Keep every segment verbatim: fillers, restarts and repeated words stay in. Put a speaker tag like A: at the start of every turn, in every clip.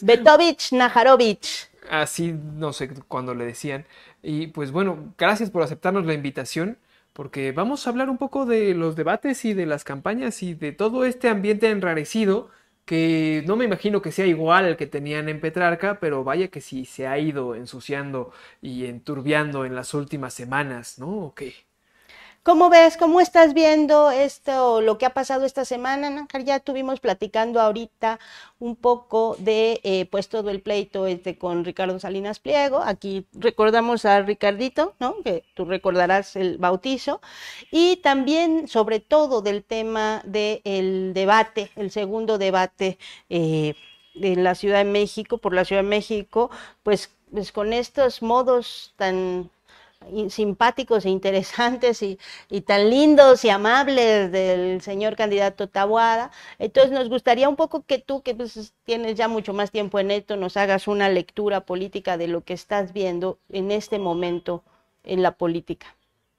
A: Betovich Najarovich.
B: Así, no sé cuándo le decían. Y pues bueno, gracias por aceptarnos la invitación, porque vamos a hablar un poco de los debates y de las campañas y de todo este ambiente enrarecido que no me imagino que sea igual al que tenían en Petrarca, pero vaya que sí se ha ido ensuciando y enturbiando en las últimas semanas, ¿no? ¿O qué?
A: ¿Cómo ves? ¿Cómo estás viendo esto, lo que ha pasado esta semana, Nájar? Ya estuvimos platicando ahorita un poco de eh, pues todo el pleito este con Ricardo Salinas Pliego. Aquí recordamos a Ricardito, ¿no? Que tú recordarás el bautizo. Y también, sobre todo, del tema del debate, el segundo debate eh, en la Ciudad de México, por la Ciudad de México, pues, pues con estos modos tan simpáticos e interesantes y, y, tan lindos y amables del señor candidato Taboada. Entonces nos gustaría un poco que tú, que pues, tienes ya mucho más tiempo en esto, nos hagas una lectura política de lo que estás viendo en este momento en la política.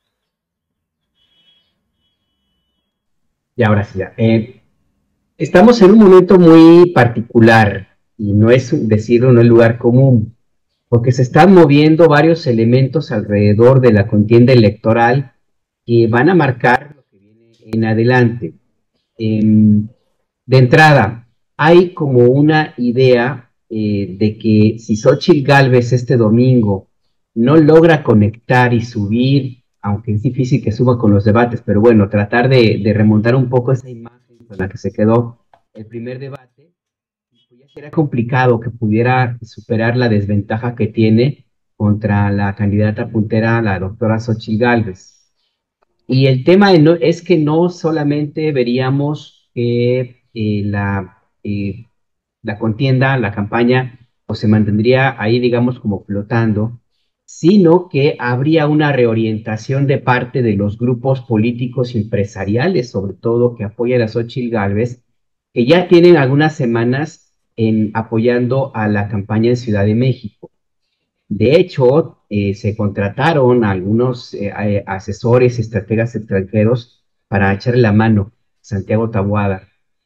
C: Y ahora sí, ya. Eh, estamos en un momento muy particular y no es decirlo, no es lugar común, porque se están moviendo varios elementos alrededor de la contienda electoral que van a marcar lo que viene en adelante. Eh, de entrada, hay como una idea eh, de que si Xochitl Gálvez este domingo no logra conectar y subir, aunque es difícil que suba con los debates, pero bueno, tratar de, de remontar un poco esa imagen con la que se quedó el primer debate, pues ya sería complicado que pudiera superar la desventaja que tiene contra la candidata puntera, la doctora Xochitl Gálvez. Y el tema no, es que no solamente veríamos que eh, la, eh, la contienda, la campaña, pues se mantendría ahí, digamos, como flotando, sino que habría una reorientación de parte de los grupos políticos y empresariales, sobre todo, que apoyan a Xochitl Gálvez, que ya tienen algunas semanas en, apoyando a la campaña en Ciudad de México. De hecho, eh, se contrataron a algunos eh, eh, asesores, estrategas extranjeros para echarle la mano a Santiago Taboada.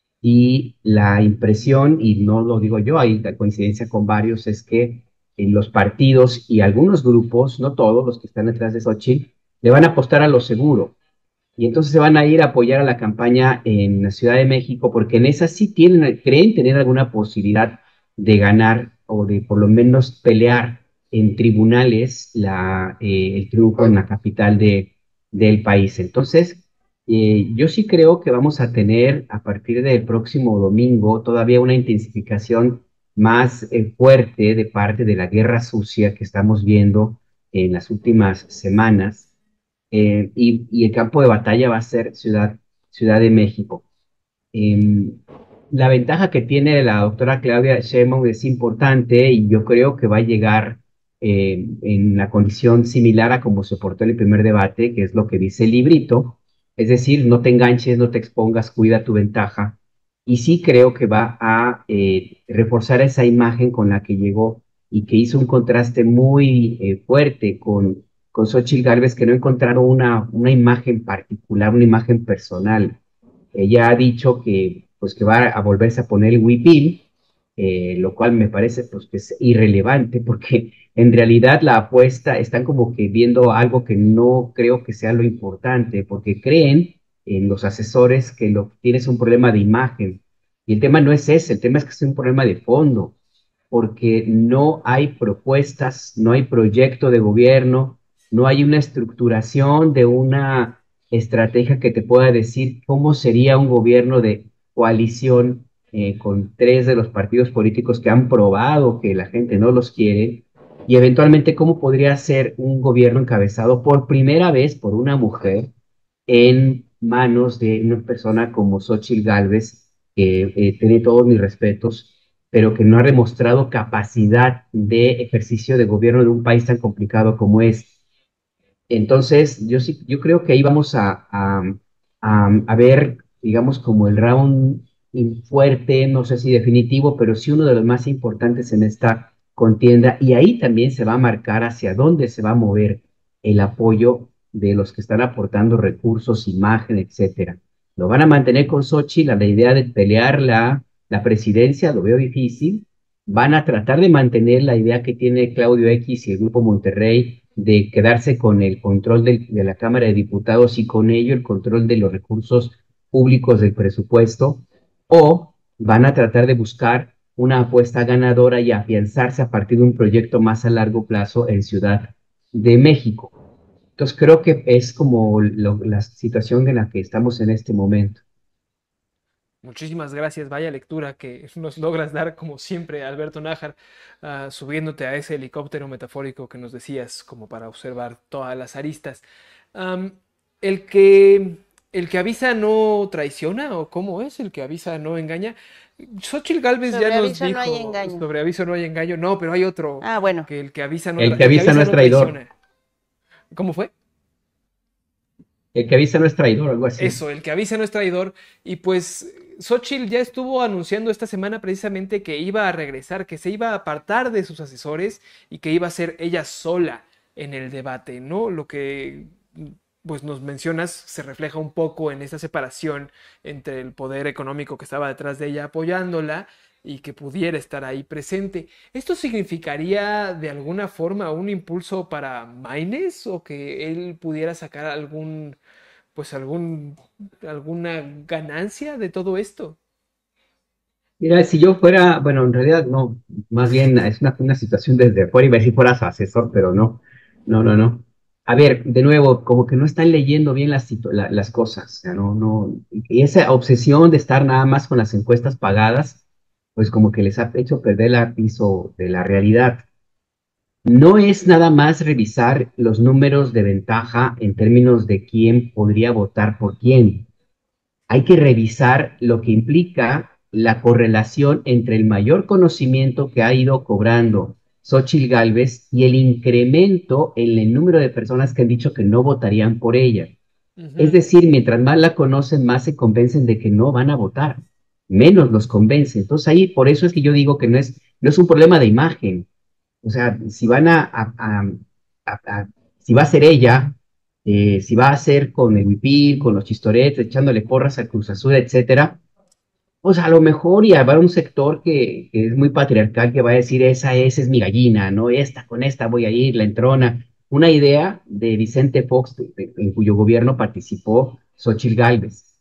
C: Y la impresión, y no lo digo yo, hay la coincidencia con varios, es que en los partidos y algunos grupos, no todos los que están detrás de Xochitl, le van a apostar a lo seguro. Y entonces se van a ir a apoyar a la campaña en la Ciudad de México, porque en esa sí tienen, creen tener alguna posibilidad de ganar o de por lo menos pelear en tribunales la, eh, el triunfo en la capital de, del país. Entonces, eh, yo sí creo que vamos a tener a partir del próximo domingo todavía una intensificación más eh, fuerte de parte de la guerra sucia que estamos viendo en las últimas semanas, eh, y, y, el campo de batalla va a ser Ciudad, Ciudad de México. Eh, la ventaja que tiene la doctora Claudia Sheinbaum es importante y yo creo que va a llegar eh, en la condición similar a como se portó en el primer debate, que es lo que dice el librito, es decir, no te enganches, no te expongas, cuida tu ventaja. Y sí creo que va a eh, reforzar esa imagen con la que llegó y que hizo un contraste muy eh, fuerte con, con Xochitl Gálvez, que no encontraron una, una imagen particular, una imagen personal. Ella ha dicho que, pues, que va a volverse a poner el huipil, eh, lo cual me parece pues, que es irrelevante, porque en realidad la apuesta están como que viendo algo que no creo que sea lo importante, porque creen en los asesores que lo que tienes un problema de imagen. Y el tema no es ese, el tema es que es un problema de fondo, porque no hay propuestas, no hay proyecto de gobierno, no hay una estructuración de una estrategia que te pueda decir cómo sería un gobierno de coalición eh, con tres de los partidos políticos que han probado que la gente no los quiere, y eventualmente cómo podría ser un gobierno encabezado por primera vez por una mujer en manos de una persona como Xochitl Gálvez, que eh, tiene todos mis respetos, pero que no ha demostrado capacidad de ejercicio de gobierno de un país tan complicado como es. Entonces, yo sí, yo creo que ahí vamos a, a, a, a ver, digamos, como el round fuerte, no sé si definitivo, pero sí uno de los más importantes en esta contienda, y ahí también se va a marcar hacia dónde se va a mover el apoyo de los que están aportando recursos, imagen, etcétera. Lo van a mantener con Xochitl, la idea de pelear la, la presidencia, lo veo difícil, van a tratar de mantener la idea que tiene Claudio X y el Grupo Monterrey de quedarse con el control del- de la Cámara de Diputados y con ello el control de los recursos públicos del presupuesto, o van a tratar de buscar una apuesta ganadora y afianzarse a partir de un proyecto más a largo plazo en Ciudad de México. Entonces creo que es como lo- la situación en la que estamos en este momento.
B: Muchísimas gracias, vaya lectura que nos logras dar como siempre, Alberto Nájar, ah, subiéndote a ese helicóptero metafórico que nos decías, como para observar todas las aristas. Am, el que, el que avisa no traiciona, o cómo es, el que avisa no engaña. Xochitl Gálvez ya
A: Sobre
B: nos
A: aviso no hay
B: dijo
A: engaño.
B: sobre aviso no hay engaño, no, pero hay otro,
A: Ah, bueno.
B: que el que avisa no
C: El
B: tra-
C: que
B: el que
C: avisa no
B: avisa
C: es
B: no
C: traidor.
B: traiciona. ¿Cómo fue?
C: El que avisa no es traidor, algo así.
B: Eso, el que avisa no es traidor. Y pues Xochitl ya estuvo anunciando esta semana precisamente que iba a regresar, que se iba a apartar de sus asesores y que iba a ser ella sola en el debate, ¿no? Lo que pues nos mencionas se refleja un poco en esa separación entre el poder económico que estaba detrás de ella apoyándola y que pudiera estar ahí presente. ¿Esto significaría de alguna forma un impulso para Maines o que él pudiera sacar algún pues algún, alguna ganancia de todo esto?
C: Mira, si yo fuera, bueno, en realidad no, más bien es una, una situación desde fuera, iba a decir fuera su asesor, pero no, no, no, no. A ver, de nuevo, como que no están leyendo bien las, situ- la- las cosas, o sea, no, no, y esa obsesión de estar nada más con las encuestas pagadas, pues como que les ha hecho perder el piso de la realidad. No es nada más revisar los números de ventaja en términos de quién podría votar por quién. Hay que revisar lo que implica la correlación entre el mayor conocimiento que ha ido cobrando Xochitl Gálvez y el incremento en el número de personas que han dicho que no votarían por ella. Es
B: Ujú.
C: decir, mientras más la conocen, más se convencen de que no van a votar, menos los convence. Entonces ahí, por eso es que yo digo que no es, no es un problema de imagen. O sea, si van a, a- a- a- a- si va a ser ella, eh, si va a ser con el huipil, con los chistoretes, echándole porras a Cruz Azul, etcétera, pues a lo mejor y habrá un sector que, que es muy patriarcal que va a decir, esa, esa es mi gallina, ¿no? Esta, con esta voy a ir, la entrona. Una idea de Vicente Fox, de- de- en cuyo gobierno participó Xochitl Gálvez.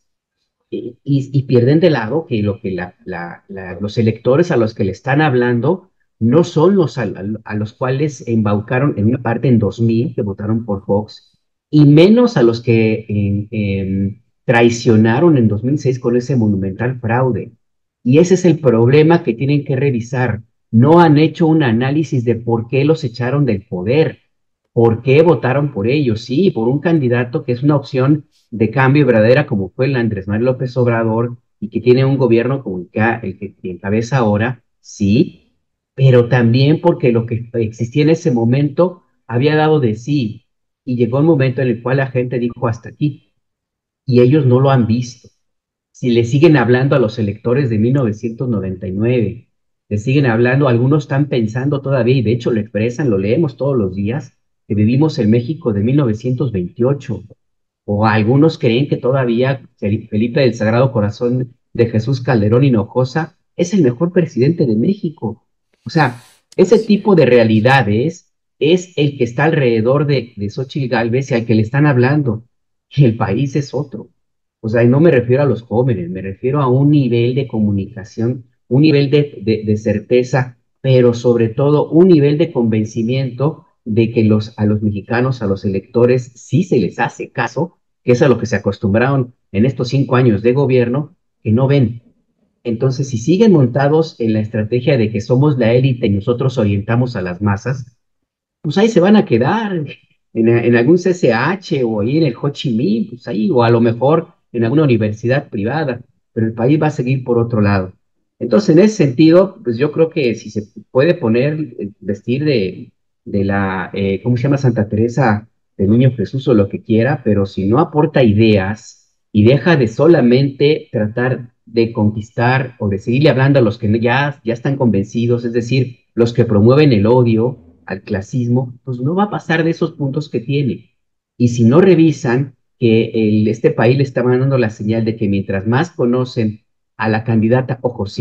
C: Y, y- y pierden de lado que lo que la- la- la- los electores a los que le están hablando no son los a, a los cuales embaucaron en una parte en dos mil que votaron por Fox, y menos a los que em, em, traicionaron en dos mil seis con ese monumental fraude. Y ese es el problema que tienen que revisar. No han hecho un análisis de por qué los echaron del poder, por qué votaron por ellos, sí, por un candidato que es una opción de cambio verdadera como fue el Andrés Manuel López Obrador y que tiene un gobierno como el que, el que encabeza ahora, sí, pero también porque lo que existía en ese momento había dado de sí y llegó el momento en el cual la gente dijo hasta aquí y ellos no lo han visto. Si le siguen hablando a los electores de mil novecientos noventa y nueve, le siguen hablando, algunos están pensando todavía, y de hecho lo expresan, lo leemos todos los días, que vivimos en México de mil novecientos veintiocho, o algunos creen que todavía Felipe del Sagrado Corazón de Jesús Calderón Hinojosa es el mejor presidente de México. O sea, ese
B: Así
C: tipo de realidades es el que está alrededor de, de Xochitl Gálvez y al que le están hablando. Y el país es otro. O sea, y no me refiero a los jóvenes, me refiero a un nivel de comunicación, un nivel de, de, de certeza, pero sobre todo un nivel de convencimiento de que los, a los mexicanos, a los electores, sí se les hace caso, que es a lo que se acostumbraron en estos cinco años de gobierno, que no ven. Entonces, si siguen montados en la estrategia de que somos la élite y nosotros orientamos a las masas, pues ahí se van a quedar en, en algún C C H o ahí en el Ho Chi Minh, pues ahí, o a lo mejor en alguna universidad privada, pero el país va a seguir por otro lado. Entonces, en ese sentido, pues yo creo que si se puede poner, eh, vestir de, de la, eh, ¿cómo se llama? Santa Teresa del Niño Jesús o lo que quiera, pero si no aporta ideas y deja de solamente tratar de conquistar o de seguirle hablando a los que ya, ya están convencidos, es decir, los que promueven el odio, al clasismo, pues no va a pasar de esos puntos que tiene. Y si no revisan que el, este país le está mandando la señal de que mientras más conocen a la candidata, ojo, sí,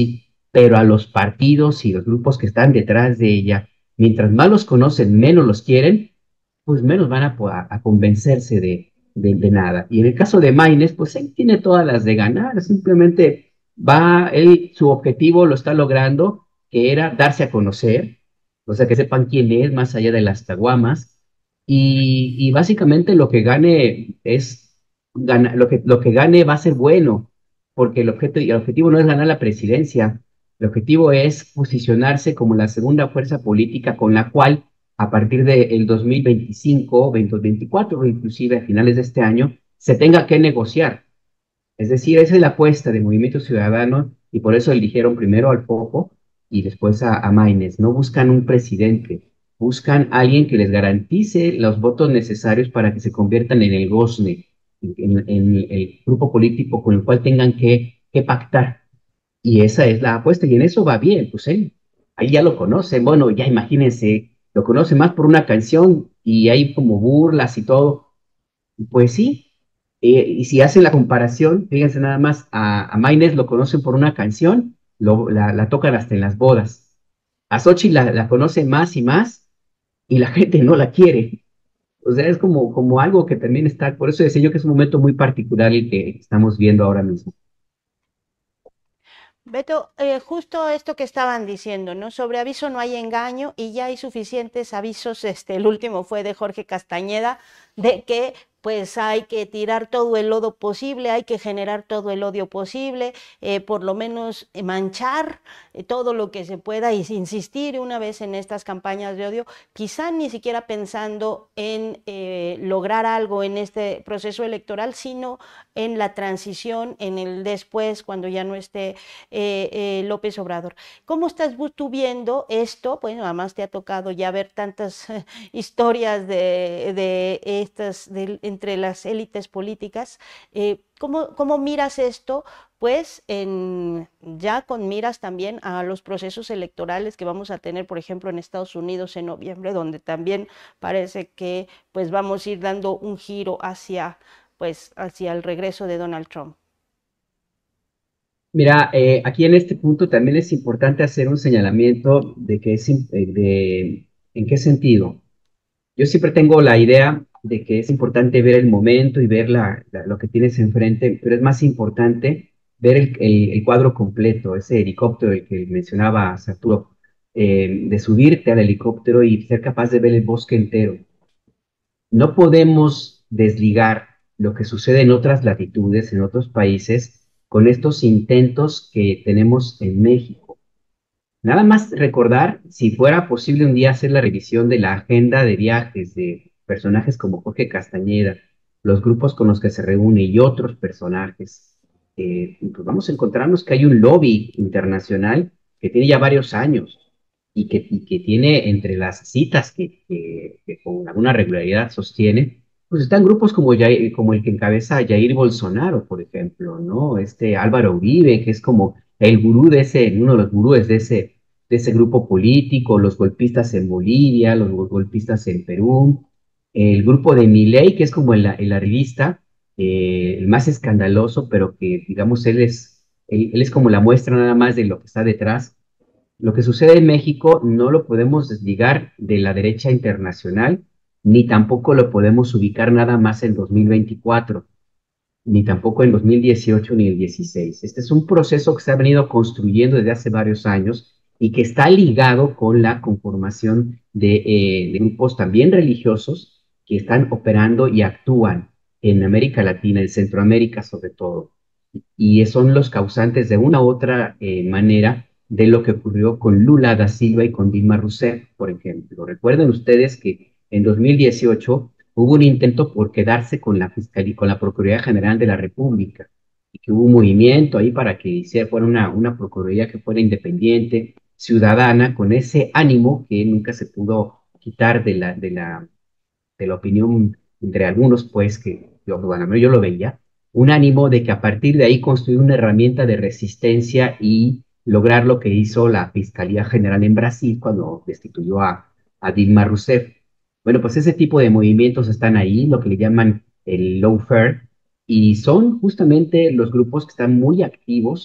C: pero a los partidos y los grupos que están detrás de ella, mientras más los conocen, menos los quieren, pues menos van a, a, a convencerse de, de, de, nada. Y en el caso de Maines, pues él tiene todas las de ganar, simplemente va, él, su objetivo lo está logrando, que era darse a conocer, o sea, que sepan quién es, más allá de las caguamas, y, y básicamente lo que gane es, gana, lo, que, lo que gane va a ser bueno, porque el, objeto, el objetivo no es ganar la presidencia, el objetivo es posicionarse como la segunda fuerza política con la cual a partir del dos mil veinticinco, dos mil veinticuatro o inclusive a finales de este año, se tenga que negociar. Es decir, esa es la apuesta de Movimiento Ciudadano y por eso eligieron primero al Popo y después a, a Maines. No buscan un presidente, buscan a alguien que les garantice los votos necesarios para que se conviertan en el gozne, en, en, en el grupo político con el cual tengan que, que pactar. Y esa es la apuesta, y en eso va bien, pues él, ahí ya lo conocen, bueno, ya imagínense, lo conocen más por una canción y hay como burlas y todo, pues sí, eh, y si hacen la comparación, fíjense nada más, a, a Maynes lo conocen por una canción, lo, la, la tocan hasta en las bodas, a Xochitl la, la conocen más y más, y la gente no la quiere, o sea, es como, como algo que también está, por eso decía yo que es un momento muy particular el que estamos viendo ahora mismo.
A: Beto, eh, justo esto que estaban diciendo, ¿no? Sobre aviso no hay engaño y ya hay suficientes avisos, este, el último fue de Jorge Castañeda, de que pues hay que tirar todo el lodo posible, hay que generar todo el odio posible, eh, por lo menos eh, manchar eh, todo lo que se pueda y insistir una vez en estas campañas de odio, quizá ni siquiera pensando en eh, lograr algo en este proceso electoral, sino en la transición, en el después, cuando ya no esté eh, eh, López Obrador. ¿Cómo estás tú viendo esto? Pues además te ha tocado ya ver tantas eh, historias de, de estas, de, entre las élites políticas. Eh, ¿cómo, ¿Cómo miras esto? Pues en, ya con miras también a los procesos electorales que vamos a tener, por ejemplo, en Estados Unidos en noviembre, donde también parece que pues vamos a ir dando un giro hacia, pues, hacia el regreso de Donald Trump.
C: Mira, eh, aquí en este punto también es importante hacer un señalamiento de que es, im- eh, de, ¿en qué sentido? Yo siempre tengo la idea de que es importante ver el momento y ver la, la- lo que tienes enfrente, pero es más importante ver el, el- el cuadro completo, ese helicóptero el que mencionaba Arturo, eh, de subirte al helicóptero y ser capaz de ver el bosque entero. No podemos desligar lo que sucede en otras latitudes, en otros países, con estos intentos que tenemos en México. Nada más recordar, si fuera posible un día hacer la revisión de la agenda de viajes de personajes como Jorge Castañeda, los grupos con los que se reúne y otros personajes, eh, pues vamos a encontrarnos que hay un lobby internacional que tiene ya varios años y que, y que tiene entre las citas que, que, que con alguna regularidad sostiene, pues están grupos como, Jair, como el que encabeza a Jair Bolsonaro, por ejemplo, ¿no? Este Álvaro Uribe, que es como el gurú de ese, uno de los gurúes de ese, de ese grupo político, los golpistas en Bolivia, los golpistas en Perú, el grupo de Milei, que es como el, el arribista, eh, el más escandaloso, pero que digamos él es, él, él es como la muestra nada más de lo que está detrás. Lo que sucede en México no lo podemos desligar de la derecha internacional, ni tampoco lo podemos ubicar nada más en dos mil veinticuatro, ni tampoco en dos mil dieciocho ni el dieciséis. Este es un proceso que se ha venido construyendo desde hace varios años y que está ligado con la conformación de, eh, de grupos también religiosos que están operando y actúan en América Latina, en Centroamérica sobre todo, y son los causantes de una u otra eh, manera de lo que ocurrió con Lula da Silva y con Dilma Rousseff, por ejemplo. Recuerden ustedes que en dos mil dieciocho hubo un intento por quedarse con la Fiscalía, con la Procuraduría General de la República, y que hubo un movimiento ahí para que hiciera, fuera una, una Procuraduría que fuera independiente, ciudadana, con ese ánimo que nunca se pudo quitar de la, de la, de la opinión entre algunos, pues, que yo, bueno, yo lo veía, un ánimo de que a partir de ahí construir una herramienta de resistencia y lograr lo que hizo la Fiscalía General en Brasil cuando destituyó a, a Dilma Rousseff. Bueno, pues ese tipo de movimientos están ahí, lo que le llaman el lawfare, y son justamente los grupos que están muy activos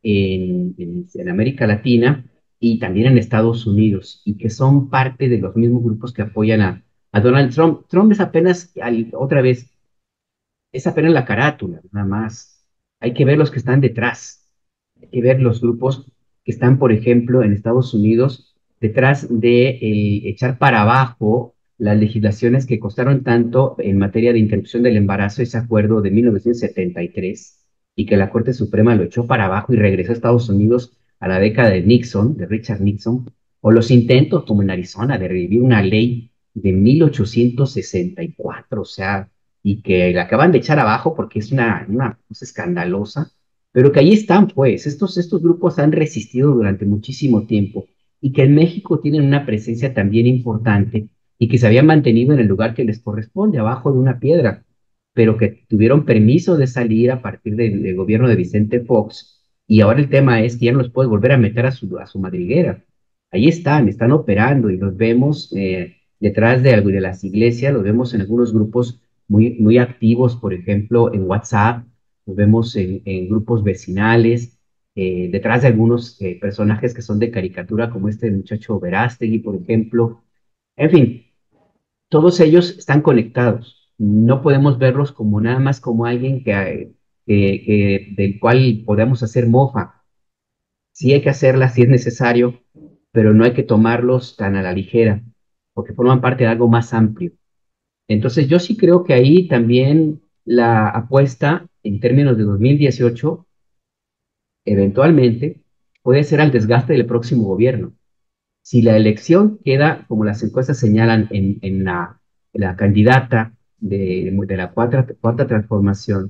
C: en, en, en América Latina y también en Estados Unidos, y que son parte de los mismos grupos que apoyan a, a Donald Trump. Trump es apenas, al- otra vez, es apenas la carátula, nada más. Hay que ver los que están detrás. Hay que ver los grupos que están, por ejemplo, en Estados Unidos, detrás de eh, echar para abajo las legislaciones que costaron tanto en materia de interrupción del embarazo, ese acuerdo de mil novecientos setenta y tres, y que la Corte Suprema lo echó para abajo y regresó a Estados Unidos a la década de Nixon, de Richard Nixon, o los intentos, como en Arizona, de revivir una ley de mil ochocientos sesenta y cuatro, o sea, y que la acaban de echar abajo porque es una, una cosa escandalosa, pero que ahí están, pues, estos, estos grupos han resistido durante muchísimo tiempo y que en México tienen una presencia también importante y que se habían mantenido en el lugar que les corresponde, abajo de una piedra, pero que tuvieron permiso de salir a partir del, del gobierno de Vicente Fox, y ahora el tema es que ya no los puede volver a meter a su, a su madriguera. Ahí están, están operando y los vemos eh, detrás de, de las iglesias, los vemos en algunos grupos muy, muy activos, por ejemplo, en WhatsApp, nos vemos en, en grupos vecinales, eh, detrás de algunos eh, personajes que son de caricatura, como este muchacho Verástegui, por ejemplo. En fin, todos ellos están conectados. No podemos verlos como nada más como alguien que, que, que- del cual podamos hacer mofa. Sí hay que hacerla si es necesario, pero no hay que tomarlos tan a la ligera, porque forman parte de algo más amplio. Entonces, yo sí creo que ahí también la apuesta en términos de dos mil dieciocho eventualmente puede ser al desgaste del próximo gobierno. Si la elección queda, como las encuestas señalan, en, en la, en la candidata de, de la cuarta, cuarta transformación,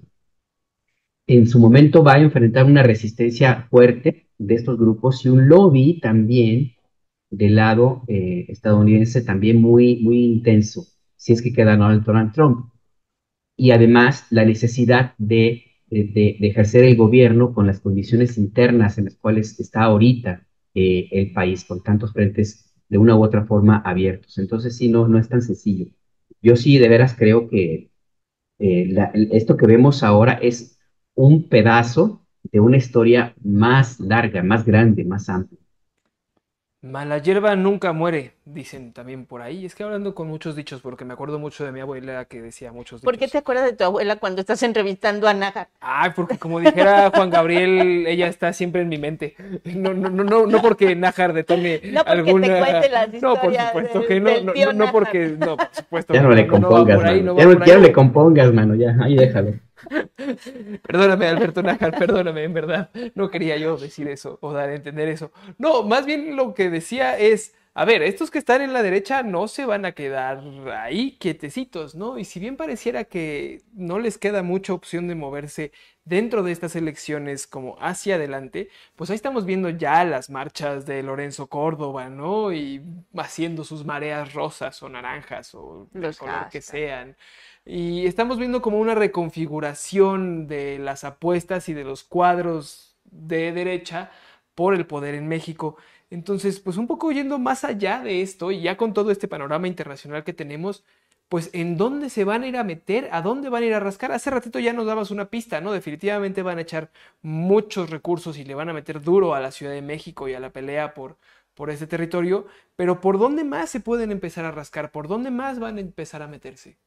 C: en su momento va a enfrentar una resistencia fuerte de estos grupos y un lobby también del lado eh, estadounidense también muy, muy intenso, si es que queda Donald Trump. Y además la necesidad de, de, de ejercer el gobierno con las condiciones internas en las cuales está ahorita eh, el país, con tantos frentes de una u otra forma abiertos. Entonces, sí, no, no es tan sencillo. Yo sí, de veras creo que eh, la, esto que vemos ahora es un pedazo de una historia más larga, más grande, más amplia.
B: Mala hierba nunca muere, dicen también por ahí. Es que hablando con muchos dichos, porque me acuerdo mucho de mi abuela que decía muchos
A: ¿Por qué te
B: dichos.
A: acuerdas de tu abuela cuando estás entrevistando a Nájar?
B: Ay, porque como dijera Juan Gabriel, ella está siempre en mi mente. No, no, no, no, no porque Nájar detone
A: No porque te
B: alguna.
A: cuente las
B: No, por
A: historias
B: supuesto que
A: del,
B: no,
A: del
B: no, no,
A: tío
B: no
A: Nájar.
B: porque. No, por supuesto
C: Ya
B: que
C: no
B: no,
C: le
B: no, no va
C: compongas,
B: por ahí,
C: mano.
B: no
C: Ya
B: va
C: no,
B: por
C: ya no le
B: ahí.
C: compongas, mano. Ya, ahí déjalo.
B: Perdóname, Alberto Nájar, perdóname, en verdad. No quería yo decir eso o dar a entender eso. No, más bien lo que decía es. A ver, estos que están en la derecha no se van a quedar ahí quietecitos, ¿no? Y si bien pareciera que no les queda mucha opción de moverse dentro de estas elecciones como hacia adelante, pues ahí estamos viendo ya las marchas de Lorenzo Córdoba, ¿no? Y haciendo sus mareas rosas o naranjas o del
A: Los
B: color que
A: hashtags.
B: sean. Y estamos viendo como una reconfiguración de las apuestas y de los cuadros de derecha por el poder en México. Entonces, pues un poco yendo más allá de esto y ya con todo este panorama internacional que tenemos, pues en dónde se van a ir a meter, a dónde van a ir a rascar. Hace ratito ya nos dabas una pista, ¿no? Definitivamente van a echar muchos recursos y le van a meter duro a la Ciudad de México y a la pelea por, por este territorio, pero ¿por dónde más se pueden empezar a rascar? ¿Por dónde más van a empezar a meterse?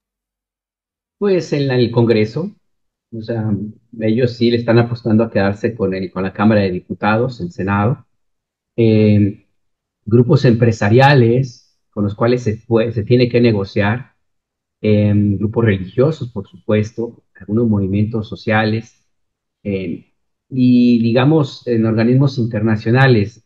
C: Pues en la- el Congreso, o sea, ellos sí le están apostando a quedarse con el, con la Cámara de Diputados, el Senado. Eh, Grupos empresariales con los cuales se, puede- se tiene que negociar, eh, grupos religiosos, por supuesto, algunos movimientos sociales, eh, y digamos en organismos internacionales.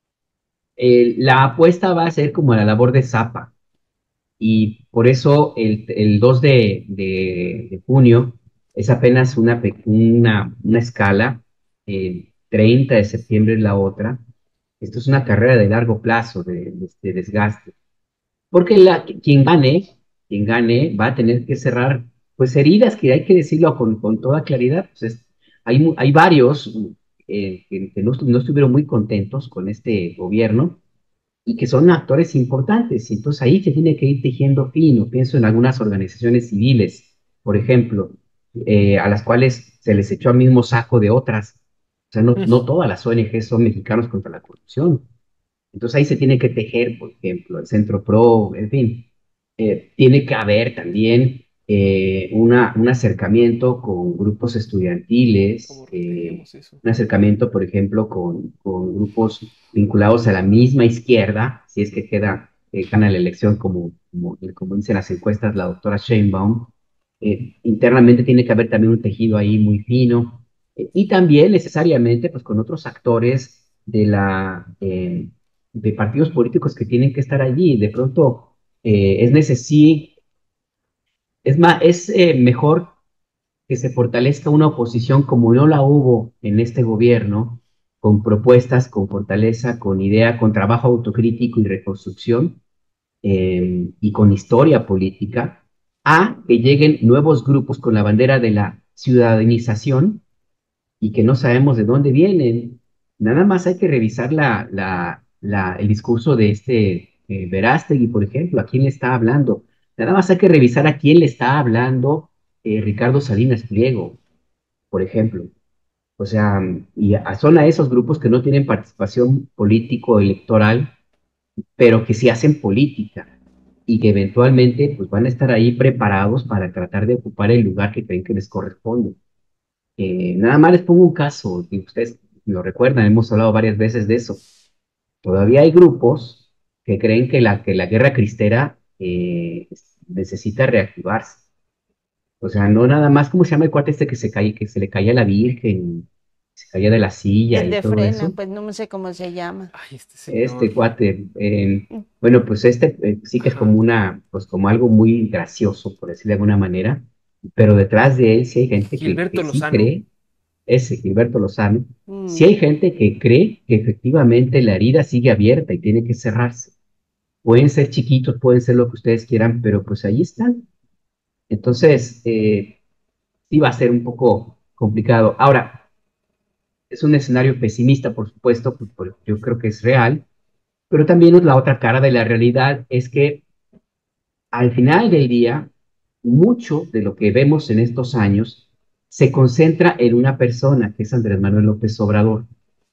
C: Eh, la apuesta va a ser como la labor de Zapa, y por eso el, el dos de, de- de junio es apenas una, pe- una, una escala, el treinta de septiembre es la otra. Esto es una carrera de largo plazo, de, de- de desgaste, porque la, quien gane, quien gane va a tener que cerrar pues heridas que hay que decirlo con, con toda claridad. Pues es- hay, mu- hay varios eh, que, que no, estu- no estuvieron muy contentos con este gobierno y que son actores importantes. Y entonces ahí se tiene que ir tejiendo fino. Pienso en algunas organizaciones civiles, por ejemplo, eh, a las cuales se les echó al mismo saco de otras. O sea, no,
B: Mm.
C: no todas las O N Ges son mexicanos contra la corrupción. Entonces ahí se tiene que tejer, por ejemplo, el Centro Pro, en fin, eh, tiene que haber también eh, una, un acercamiento con grupos estudiantiles,
B: ¿Cómo
C: eh,
B: romperíamos eso?
C: un acercamiento, por ejemplo, con, con grupos vinculados a la misma izquierda, si es que queda, eh, gana la elección como, como, como dicen las encuestas la doctora Sheinbaum. Eh, internamente tiene que haber también un tejido ahí muy fino, eh, y también necesariamente pues con otros actores de la... eh, de partidos políticos que tienen que estar allí. De pronto eh, es necesario, es más, es eh, mejor que se fortalezca una oposición como no la hubo en este gobierno, con propuestas, con fortaleza, con idea, con trabajo autocrítico y reconstrucción, eh, y con historia política, a que lleguen nuevos grupos con la bandera de la ciudadanización y que no sabemos de dónde vienen. Nada más hay que revisar la, la, la, el discurso de este eh, Verástegui, por ejemplo, a quién le está hablando. Nada más hay que revisar a quién le está hablando eh, Ricardo Salinas Pliego, por ejemplo. O sea, y a- son a esos grupos que no tienen participación político-electoral, pero que sí hacen política y que eventualmente pues, van a estar ahí preparados para tratar de ocupar el lugar que creen que les corresponde. Eh, nada más les pongo un caso, y ustedes lo recuerdan, hemos hablado varias veces de eso. Todavía hay grupos que creen que la, que la guerra cristera eh, necesita reactivarse. O sea, no nada más, ¿cómo se llama el cuate este que se cae, que se le caía a la Virgen, se caía de la silla
A: El
C: y
A: de
C: todo
A: frena,
C: eso?
A: pues no sé cómo se llama.
B: Ay, este señor.
C: Este cuate, eh,
A: Mm.
C: bueno, pues este eh, sí que es
B: Ajá.
C: como una, pues como algo muy gracioso, por decirlo de alguna manera, pero detrás de él sí hay gente que,
B: Gilberto
C: que sí
B: Lozano.
C: cree, ese Gilberto Lozano, sí
A: Mm.
C: hay gente que cree que efectivamente la herida sigue abierta y tiene que cerrarse. Pueden ser chiquitos, pueden ser lo que ustedes quieran, pero pues ahí están. Entonces, eh, sí va a ser un poco complicado. Ahora, es un escenario pesimista, por supuesto, pues, pues, yo creo que es real, pero también es la otra cara de la realidad, es que al final del día, mucho de lo que vemos en estos años se concentra en una persona, que es Andrés Manuel López Obrador.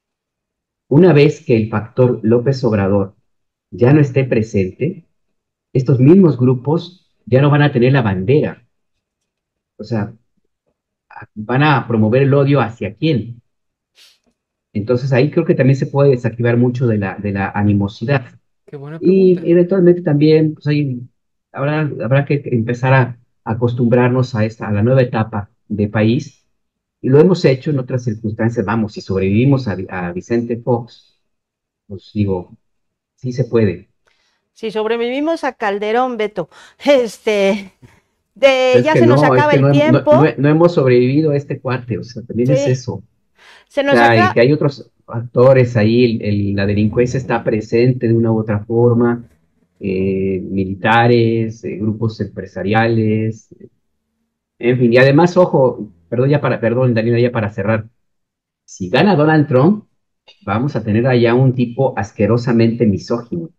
C: Una vez que el factor López Obrador ya no esté presente, estos mismos grupos ya no van a tener la bandera. O sea, van a promover el odio hacia quién. Entonces ahí creo que también se puede desactivar mucho de la, de la animosidad.
B: Qué buena
C: Y
B: pregunta.
C: eventualmente también pues, ahí habrá, habrá que empezar a acostumbrarnos a, esta, a la nueva etapa de país. Y lo hemos hecho en otras circunstancias. Vamos, si sobrevivimos a, a Vicente Fox, pues digo, sí se puede.
A: Si sobrevivimos a Calderón, Beto, este, de,
C: Es
A: ya
C: que
A: se nos
C: no, es
A: acaba
C: que
A: el
C: no, no, no,
A: tiempo,
C: no hemos sobrevivido a este cuate, o sea, también es
A: sí,
C: eso. O
A: se nos
C: sea, y
A: acaba,
C: que hay otros factores ahí, el- el- la delincuencia está presente de una u otra forma, eh, militares, eh, grupos empresariales, en fin, y además, ojo, perdón, ya para, perdón, Daniela, ya para cerrar, si gana Donald Trump, vamos a tener allá un tipo asquerosamente misógino,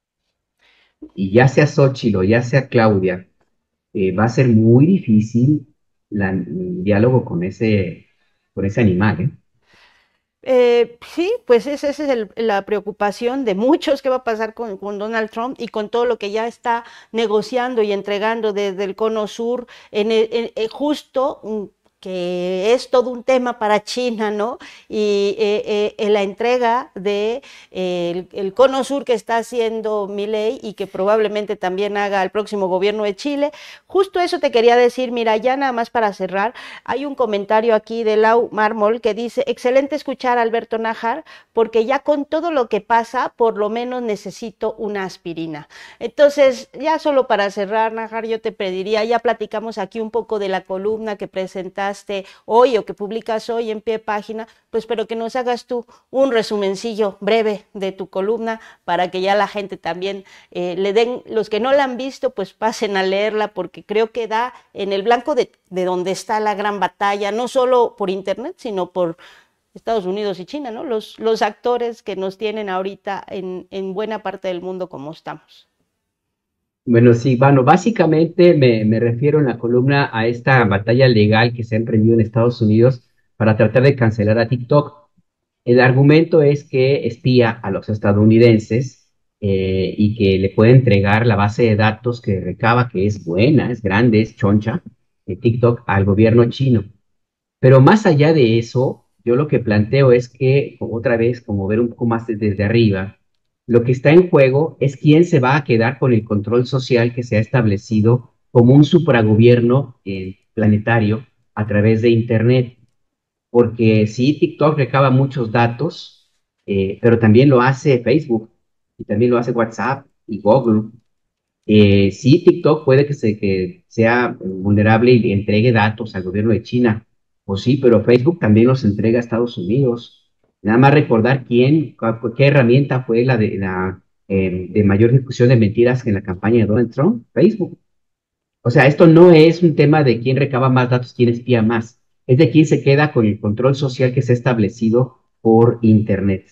C: y ya sea Xochitl o ya sea Claudia, eh, va a ser muy difícil la- el diálogo con ese, con ese animal, ¿eh?
A: eh, sí, pues esa esa es el- la preocupación de muchos que va a pasar con, con Donald Trump y con todo lo que ya está negociando y entregando desde el Cono Sur, en, el- en- en justo mm, que es todo un tema para China, ¿no? Y eh, eh, en la entrega de eh, el, el Cono Sur que está haciendo Milei y que probablemente también haga el próximo gobierno de Chile. Justo eso te quería decir, mira, ya nada más para cerrar, hay un comentario aquí de Lau Mármol que dice, excelente escuchar a Alberto Nájar, porque ya con todo lo que pasa, por lo menos necesito una aspirina. Entonces, ya solo para cerrar, Nájar, yo te pediría, ya platicamos aquí un poco de la columna que presentaste hoy o que publicas hoy en pie de página, pues pero que nos hagas tú un resumencillo breve de tu columna para que ya la gente también eh, le den, los que no la han visto, pues pasen a leerla porque creo que da en el blanco de, de donde está la gran batalla, no solo por internet, sino por Estados Unidos y China, ¿no? Los, los actores que nos tienen ahorita en, en buena parte del mundo como estamos.
C: Bueno, sí, bueno, básicamente me, me refiero en la columna a esta batalla legal que se ha emprendido en Estados Unidos para tratar de cancelar a TikTok. El argumento es que espía a los estadounidenses eh, y que le puede entregar la base de datos que recaba, que es buena, es grande, es choncha, de TikTok al gobierno chino. Pero más allá de eso, yo lo que planteo es que, otra vez, como ver un poco más desde arriba, lo que está en juego es quién se va a quedar con el control social que se ha establecido como un supragobierno eh, planetario a través de Internet. Porque sí, TikTok recaba muchos datos, eh, pero también lo hace Facebook y también lo hace WhatsApp y Google. Eh, sí, TikTok puede que, se, que sea vulnerable y entregue datos al gobierno de China, o sí, pero Facebook también los entrega a Estados Unidos. Nada más recordar quién, qué herramienta fue la de, la, eh, de mayor difusión de mentiras en la campaña de Donald Trump, Facebook. O sea, esto no es un tema de quién recaba más datos, quién espía más, es de quién se queda con el control social que se ha establecido por Internet.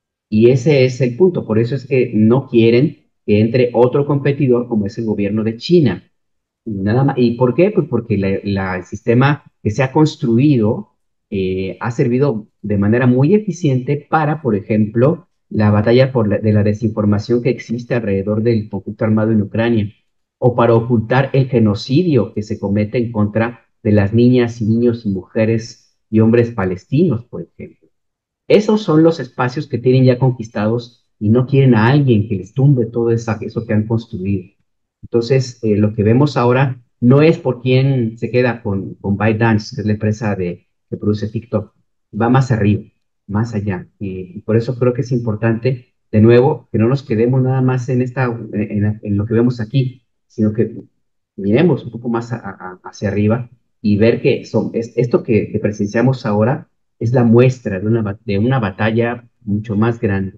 C: Y ese es el punto, por eso es que no quieren que entre otro competidor como es el gobierno de China. Nada más. ¿Y por qué? Pues porque la- la- el sistema que se ha construido eh, ha servido de manera muy eficiente para, por ejemplo, la batalla por la- de la desinformación que existe alrededor del conflicto armado en Ucrania, o para ocultar el genocidio que se comete en contra de las niñas y niños y mujeres y hombres palestinos, por ejemplo. Esos son los espacios que tienen ya conquistados y no quieren a alguien que les tumbe todo esa, eso que han construido. Entonces, eh, lo que vemos ahora no es por quién se queda con, con ByteDance, que es la empresa de, que produce TikTok, va más arriba, más allá. Y, y por eso creo que es importante, de nuevo, que no nos quedemos nada más en, esta, en, en lo que vemos aquí, sino que miremos un poco más a, a, hacia arriba y ver que son, es, esto que, que presenciamos ahora es la muestra de una, de una batalla mucho más grande.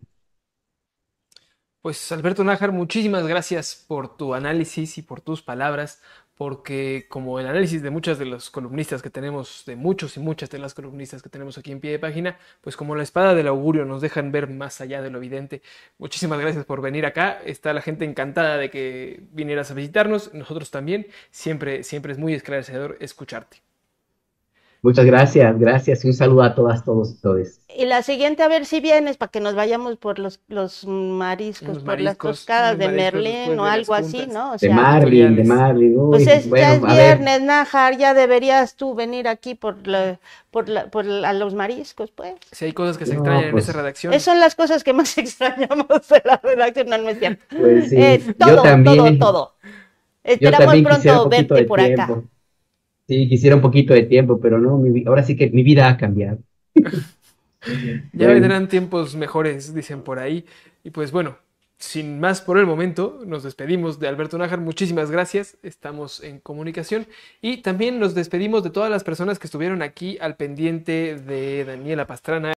B: Pues Alberto Nájar, muchísimas gracias por tu análisis y por tus palabras, porque como el análisis de muchas de los columnistas que tenemos, de muchos y muchas de las columnistas que tenemos aquí en pie de página, pues como la espada del augurio nos dejan ver más allá de lo evidente. Muchísimas gracias por venir acá, está la gente encantada de que vinieras a visitarnos, nosotros también, siempre, siempre es muy esclarecedor escucharte.
C: Muchas gracias, gracias y un saludo a todas, todos y todes.
A: Y la siguiente, a ver si vienes para que nos vayamos por los, los mariscos,
B: Unos
A: por las
B: mariscos,
A: toscadas
B: unos
A: de
B: mariscos
A: Merlín
B: después
A: o
B: de las
A: algo así,
B: juntas
A: ¿no? O
C: De
A: sea,
C: Marlin, de
B: territoriales.
C: Marlin,
A: pues
C: uy,
A: es, ya
C: bueno,
A: es
C: a ver,
A: viernes, Nájar, ya deberías tú venir aquí por, la, por, la, por la, a los mariscos, pues.
B: Si hay cosas que se
C: no,
B: extrañan en esa
C: pues,
B: redacción,
A: Esas son las cosas que más extrañamos de la redacción, no, no es cierto.
C: pues
A: Eh,
C: sí, yo
A: todo, todo,
C: también,
A: todo.
C: yo
A: Esperamos
C: también quisiera un
A: pronto
C: poquito
A: verte
C: de
A: por acá.
C: tiempo, sí, quisiera un poquito de tiempo, pero no, mi vi- ahora sí que mi vida ha cambiado.
B: ya
C: Bueno,
B: vendrán tiempos mejores, dicen por ahí. Y pues bueno, sin más por el momento, nos despedimos de Alberto Nájar. Muchísimas gracias, estamos en comunicación. Y también nos despedimos de todas las personas que estuvieron aquí al pendiente de Daniela Pastrana.